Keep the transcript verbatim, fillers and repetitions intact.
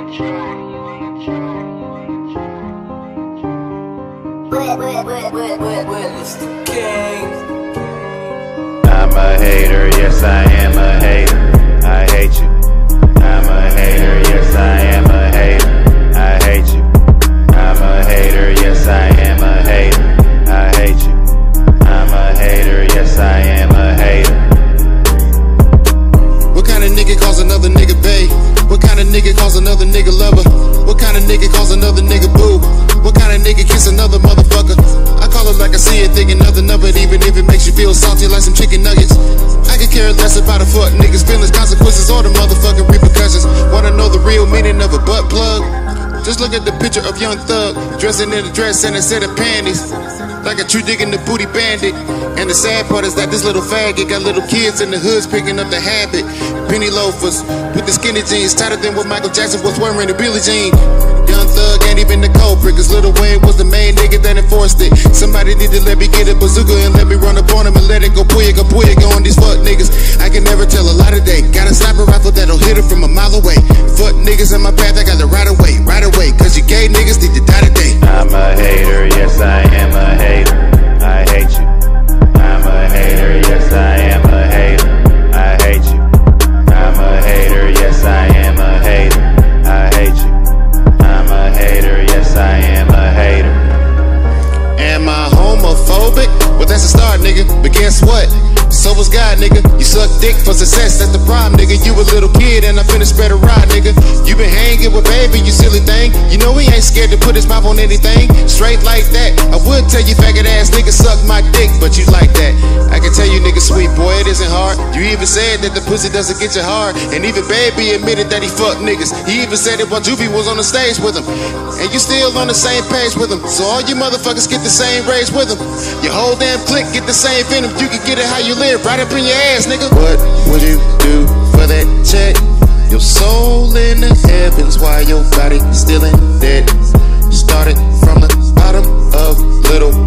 I'm a hater, yes I am a hater. I hate you. I'm a hater, yes I am a hater. I hate you. I'm a hater, yes I am a hater. I hate you. I'm a hater, yes I am a hater. What kind of nigga calls another nigga bae? What kind of nigga calls another nigga lover? What kind of nigga calls another nigga boo? What kind of nigga kiss another motherfucker? I call it like I see it, thinking nothing of it, even if it makes you feel salty like some chicken nuggets. I could care less about a fuck niggas' feelings, consequences, or the motherfucking repercussions. Wanna know the real meaning of a butt plug? Just look at the picture of Young Thug, dressing in a dress and a set of panties, like a true digging the booty bandit. And the sad part is that this little faggot got little kids in the hoods picking up the habit. Penny loafers with the skinny jeans, tighter than what Michael Jackson was wearing, the Billie Jean. Young Thug ain't even the culprit, cause Lil Wayne was the main nigga that enforced it. Somebody need to let me get a bazooka and let me run up on him and let it go puya, go puya, go on these fuck niggas. I can never tell a lie today. Got a sniper rifle that'll hit it from a mile away. Fuck niggas in my path, I got to right away, right away, cause you gay niggas need to die today. I'm a hater, yes I am a hater. I hate you. I'm a hater, yes I am a hater. I hate you. I'm a hater, yes I am a hater. I hate you. I'm a hater, yes I am a hater. Am I homophobic? Well, that's a start, nigga. But guess what? So was God, nigga. You suck dick for success, that's the problem, nigga. You a little kid and I finna spread a ride, nigga. You been hanging with baby, you silly thing. You know he ain't scared to put his mouth on anything. Straight like that. I would tell you faggot ass nigga suck my dick, but you like that. I can tell you nigga sweet boy, it isn't hard. You even said that the pussy doesn't get you hard. And even baby admitted that he fucked niggas. He even said it while Juvie was on the stage with him. And you still on the same page with him. So all you motherfuckers get the same raise with him. Your whole damn clique get the same venom. You can get it how you live, right up in your ass, nigga. What would you do for that check? Your soul in the heavens while your body still in dead. Started from the bottom of little